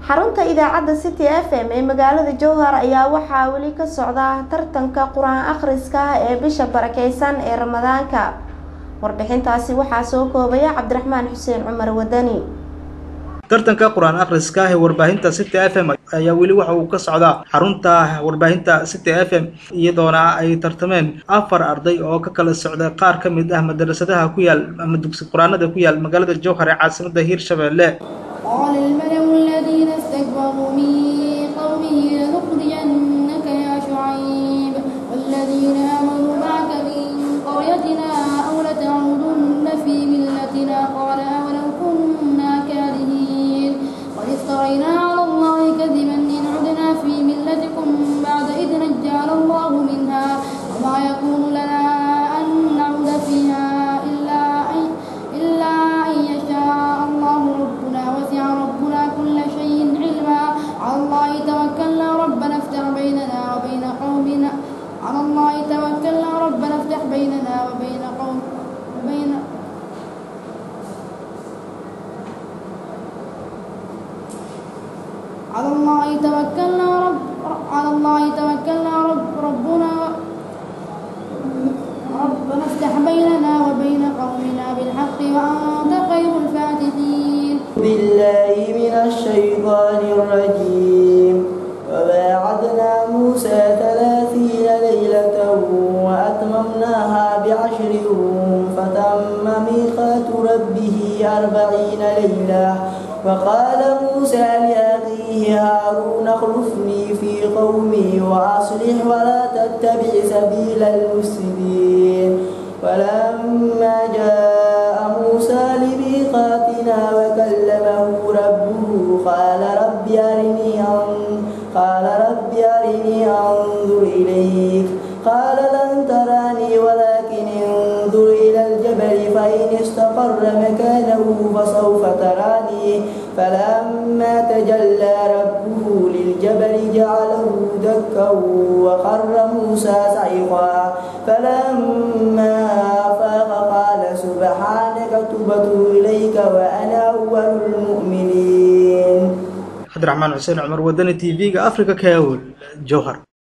xarunta idaacadda City FM ee magaalada Jowhar ayaa waxaa wali ka socda tartanka Quraan akhriska ee bisha barakeysan ee Ramadaanka. Warbixintaasi waxaa soo koobaya Cabdiraxmaan Xuseen Cumar Wadani. tartanka Quraan akhriska ee warbaahinta City FM ayaa wali waxa uu ka socdaa xarunta warbaahinta City FM iyadoona ay tartameen 4 arday oo ka kala socda qaar ka mid ah madrasadaha ku yaal ama dugsi quraanada ku yaal magaalada Jowhar ee caasimadda Hirshabelle. قال الملأ الذين استكبروا من قومه لنخرجنك يا شعيب والذين آمنوا معك من قريتنا أو لتعودن في ملتنا قال أولو كنا كارهين قد افترينا على الله كذبا إن عدنا في ملتكم بعد إذ نجانا الله منها وما يكون لنا أن نعود فيها إلا أن يشاء الله ربنا وسع ربنا كل شيء علما على الله توكلنا ربنا افتح بيننا وبين قومنا على الله توكلنا ربنا افتح بيننا وبين على الله توكلنا ربنا افتح بيننا وبين قومنا بالحق وأنت خير الفاتحين. بالله من الشيطان الرجيم. وواعدنا موسى 30 ليلة وأتممناها ب10 فتم ميقات ربه 40 ليلة. وقال موسى لأخيه هارون اخلفني في قومي وأصلح ولا تتبع سبيل المفسدين. ولما جاء موسى لميقاتنا وكلمه ربه قال رب أرني أنظر إليك قال لن تراني ولكن انظر إلى الجبل فإن استقر مكانه فسوف تراني. فلما تجلى ربه للجبل جعله دكا وخر موسى صعقا. فلما أفاق قال سبحانك تبت إليك وأنا أول المؤمنين. عبدالرحمن حسين عمر ودني TV أفريقيا كيول جوهر.